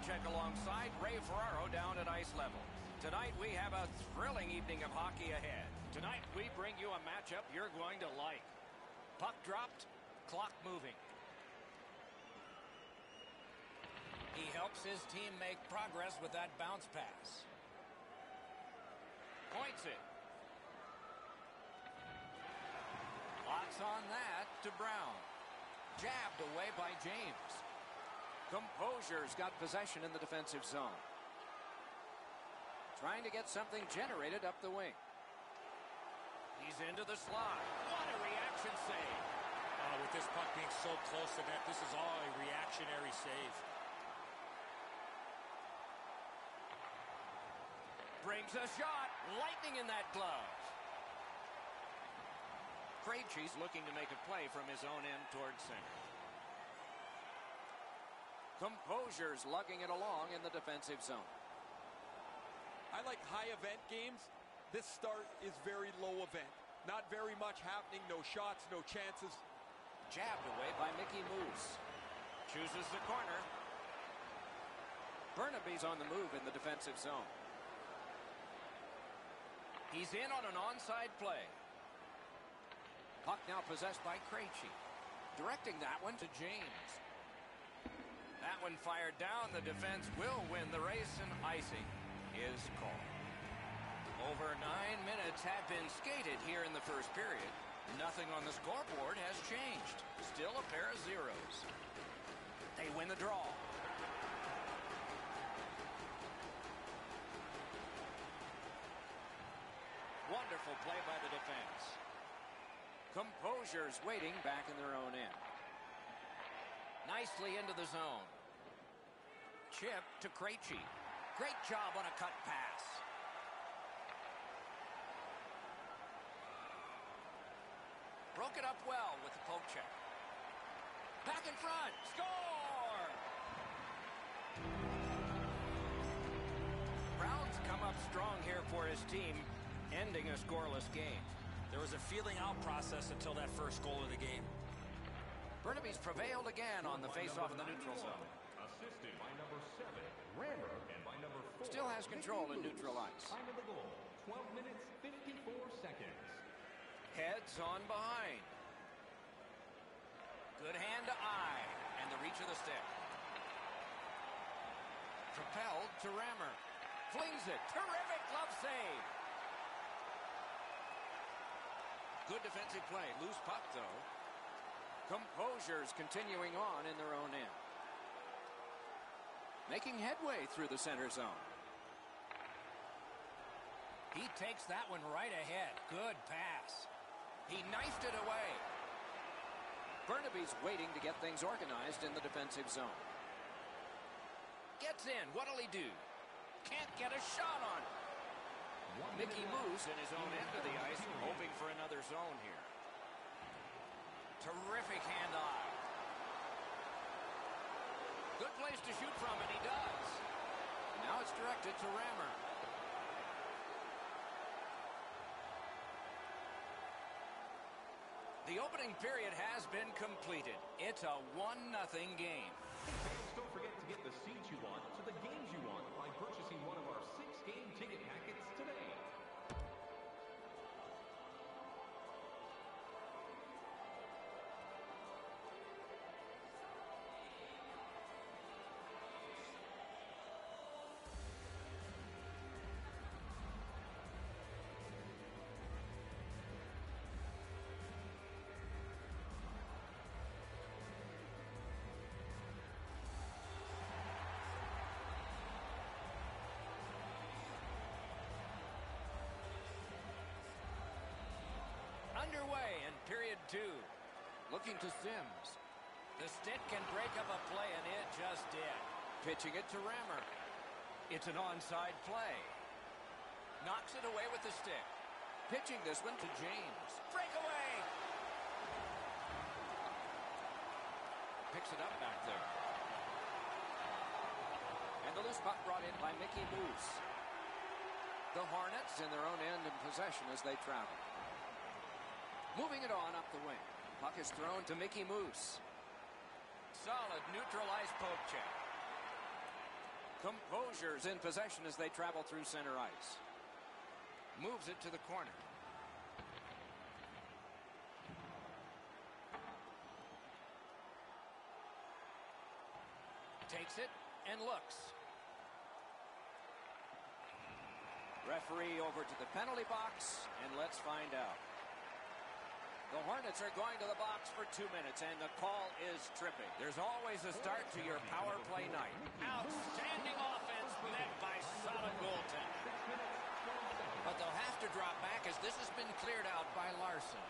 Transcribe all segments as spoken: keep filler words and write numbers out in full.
check alongside Ray Ferraro down at ice level. Tonight we have a thrilling evening of hockey ahead. Tonight we bring you a matchup you're going to like. Puck dropped, clock moving. He helps his team make progress with that bounce pass. Points it. Lots on that to Brown. Jabbed away by James. Composure's got possession in the defensive zone. Trying to get something generated up the wing. He's into the slot. What a reaction save. Uh, with this puck being so close to net, this is all a reactionary save. Brings a shot. Lightning in that glove. Krejci's looking to make a play from his own end towards center. Composure's lugging it along in the defensive zone. I like high event games. This start is very low event. Not very much happening. No shots, no chances. Jabbed away by Mickey Moose. Chooses the corner. Burnaby's on the move in the defensive zone. He's in on an onside play. Puck now possessed by Krejci. Directing that one to James. That one fired down. The defense will win the race, and icing is called. Over nine minutes have been skated here in the first period. Nothing on the scoreboard has changed. Still a pair of zeros. They win the draw. Wonderful play by the defense. Composure's waiting back in their own end. Nicely into the zone. Chip to Krejci. Great job on a cut pass. Broke it up well with the poke check. Back in front. Score! Brown's come up strong here for his team, ending a scoreless game. There was a feeling out process until that first goal of the game. Burnaby's prevailed again on the face-off in the neutral zone. Assisted by number seven, Rammer, and by number four, Still has control in neutral ice. Time of the goal, twelve minutes, fifty-four seconds. Heads on behind. Good hand to eye, and the reach of the stick. Propelled to Rammer. Flings it. Terrific glove save. Good defensive play. Loose puck, though. Composure's continuing on in their own end. Making headway through the center zone. He takes that one right ahead. Good pass. He knifed it away. Burnaby's waiting to get things organized in the defensive zone. Gets in. What'll he do? Can't get a shot on. Mickey Moose in his own end of the ice, hoping for another zone here. Terrific hand-eye. Good place to shoot from, and he does. Now it's directed to Rammer. The opening period has been completed. It's a one nothing game. Fans, don't forget to get the seats you want to the games you want by purchasing one of our six-game ticket packets today. Underway in period two. Looking to Sims. The stick can break up a play, and it just did. Pitching it to Rammer. It's an onside play. Knocks it away with the stick. Pitching this one to James. Breakaway! Picks it up back there. And the loose puck brought in by Mickey Moose. The Hornets in their own end in possession as they travel. Moving it on up the wing. Puck is thrown to Mickey Moose. Solid neutralized poke check. Composure's in possession as they travel through center ice. Moves it to the corner. Takes it and looks. Referee over to the penalty box, and let's find out. The Hornets are going to the box for two minutes, and the call is tripping. There's always a start to your power play night. Outstanding offense met by solid goaltending. But they'll have to drop back as this has been cleared out by Larson.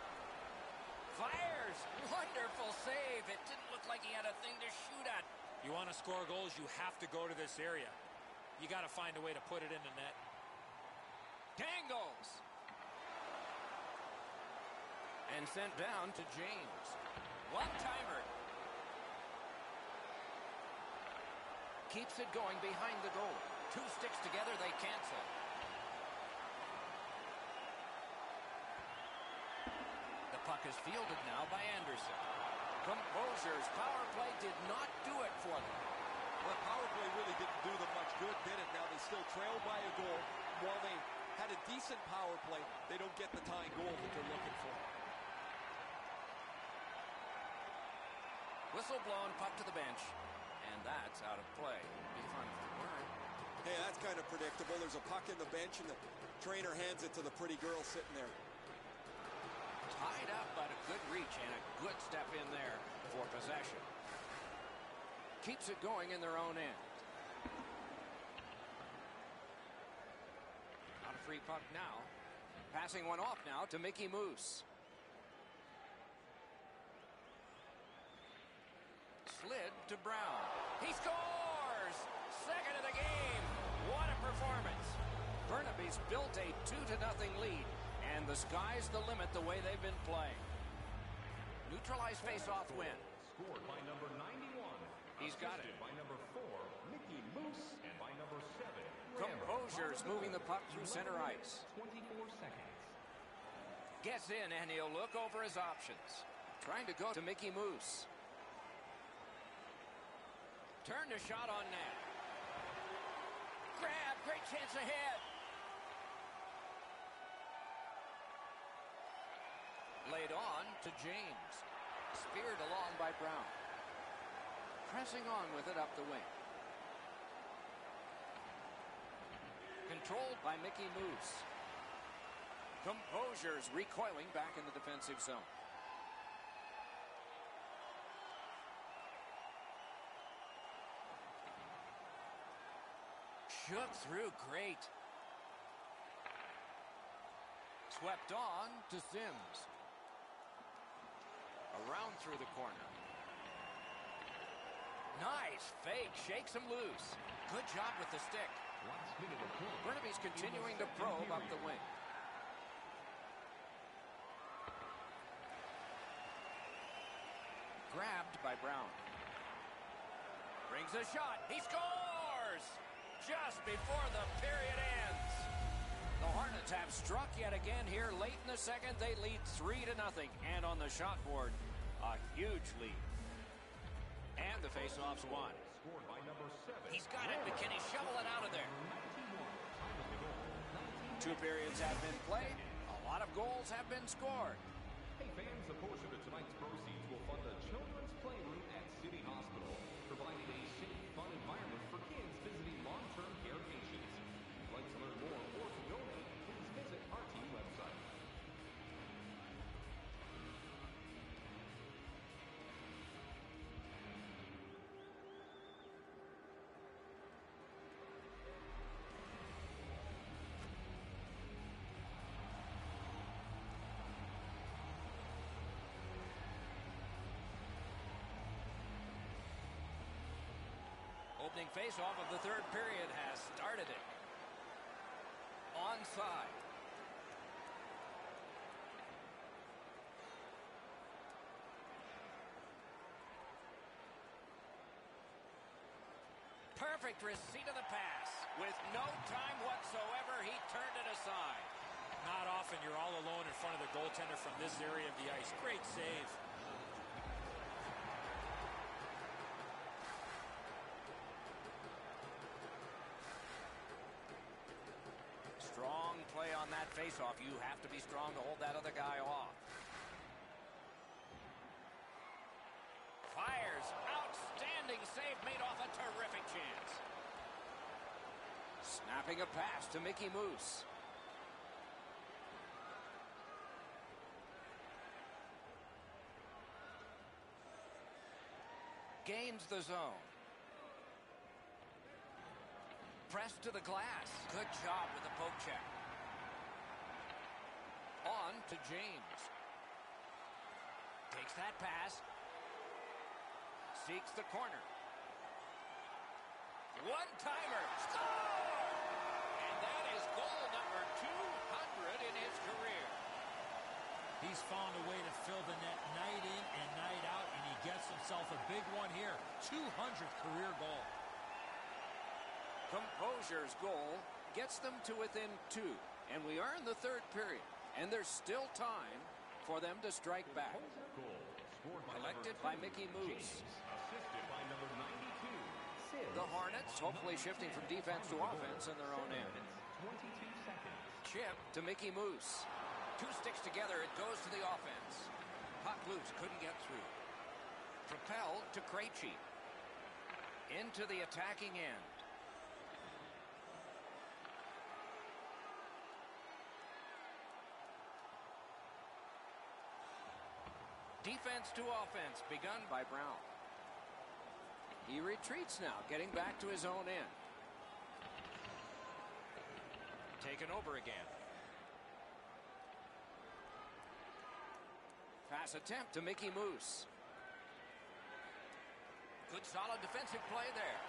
Fires! Wonderful save. It didn't look like he had a thing to shoot at. You want to score goals, you have to go to this area. You got to find a way to put it in the net. Dangles! And sent down to James. One-timer. Keeps it going behind the goal. Two sticks together, they cancel. The puck is fielded now by Anderson. Composure's power play did not do it for them. Well, power play really didn't do them much good, did it? Now they still trail by a goal. While they had a decent power play, they don't get the tying goal that they're looking for. Whistle blown, puck to the bench. And that's out of play. Be fun if it weren't. Hey, that's kind of predictable. There's a puck in the bench, and the trainer hands it to the pretty girl sitting there. Tied up, but a good reach and a good step in there for possession. Keeps it going in their own end. On a free puck now. Passing one off now to Mickey Moose. Slid to Brown. He scores! Second of the game. What a performance. Burnaby's built a two to nothing lead. And the sky's the limit the way they've been playing. Neutralized face-off win. Scored by number ninety-one. He's got it. By number four, Mickey Moose, and by number seven, Composure's moving the puck through center ice. twenty-four seconds. Gets in and he'll look over his options. Trying to go to Mickey Moose. Turn the shot on net. Grab, great chance ahead. Laid on to James. Speared along by Brown. Pressing on with it up the wing. Controlled by Mickey Moose. Composure's recoiling back in the defensive zone. Shook through great. Swept on to Sims. Around through the corner. Nice fake. Shakes him loose. Good job with the stick. Last minute of play. Burnaby's continuing to probe up the wing. Grabbed by Brown. Brings a shot. He scores! Just before the period ends. The Hornets have struck yet again here late in the second. They lead three to nothing. And on the shot board, a huge lead. And the faceoff's won. Scored by number seven. He's got it, but can he shovel it out of there? Two periods have been played. A lot of goals have been scored. Hey fans, a portion of tonight's proceeds will fund a children's playroom at City Hospital, providing a safe, fun environment for kids visiting long-term care patients. If you'd like to learn more or to donate, please visit our team website. Opening face-off of the third period has started it. Onside. Perfect receipt of the pass. With no time whatsoever, he turned it aside. Not often you're all alone in front of the goaltender from this area of the ice. Great save. faceoff, you have to be strong to hold that other guy off. Fires. Outstanding save made off a terrific chance. Snapping a pass to Mickey Moose. Gains the zone. Press to the glass. Good job with the poke check. On to James. Takes that pass. Seeks the corner. One-timer. Score! And that is goal number two hundred in his career. He's found a way to fill the net night in and night out, and he gets himself a big one here. two hundredth career goal. Composure's goal gets them to within two. And we are in the third period. And there's still time for them to strike back. Goal scored by Collected number by two, Mickey Moose. James, assisted by number ninety-two. Sims. The Hornets hopefully shifting from defense to offense in their own end. twenty-two seconds. Chip to Mickey Moose. Two sticks together, it goes to the offense. Puck loose, couldn't get through. Propelled to Krejci. Into the attacking end. Defense to offense, begun by Brown. He retreats now, getting back to his own end. Taken over again. Pass attempt to Mickey Moose. Good solid defensive play there.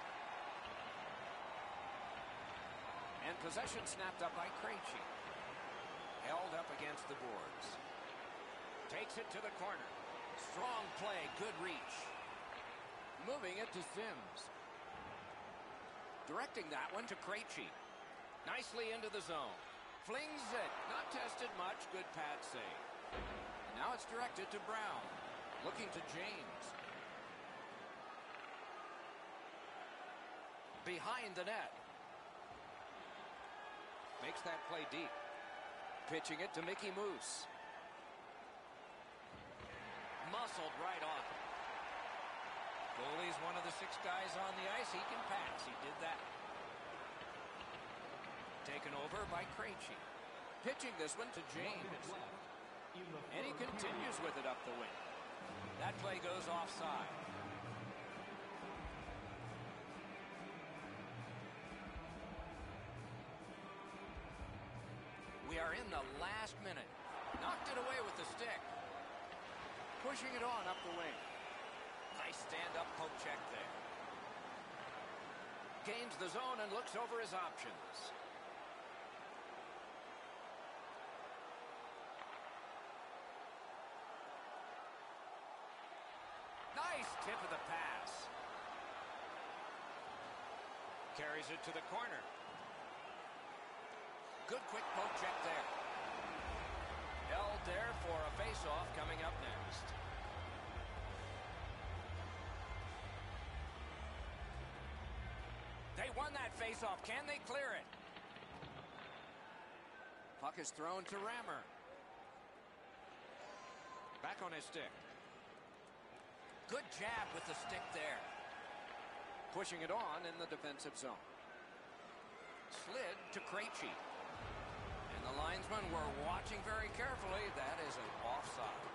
And possession snapped up by Krejci. Held up against the boards. Takes it to the corner. Strong play, good reach. Moving it to Sims. Directing that one to Krejci. Nicely into the zone. Flings it. Not tested much. Good pad save. Now it's directed to Brown. Looking to James. Behind the net. Makes that play deep. Pitching it to Mickey Moose. Muscled right off. Goalie's one of the six guys on the ice. He can pass. He did that. Taken over by Krejci. Pitching this one to James. And he continues with it up the wing. That play goes offside. We are in the last minute. Knocked it away with the stick. Pushing it on up the wing. Nice stand-up poke check there. Gains the zone and looks over his options. Nice tip of the pass. Carries it to the corner. Good quick poke check there. Held there for a face-off coming up next. They won that face-off. Can they clear it? Puck is thrown to Rammer. Back on his stick. Good jab with the stick there. Pushing it on in the defensive zone. Slid to Krejci. And the linesmen were watching very carefully. That is an offside.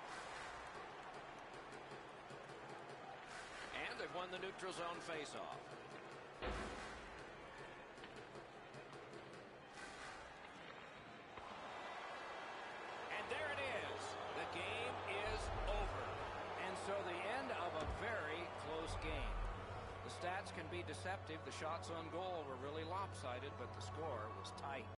And they've won the neutral zone faceoff. And there it is. The game is over. And so the end of a very close game. The stats can be deceptive. The shots on goal were really lopsided, but the score was tight.